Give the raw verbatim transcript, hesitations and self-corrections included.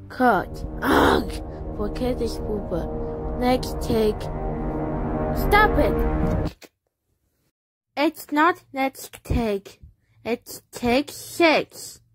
Cut. Ugh! Forget this blooper. Next take. Stop it! It's not next take. It's take six.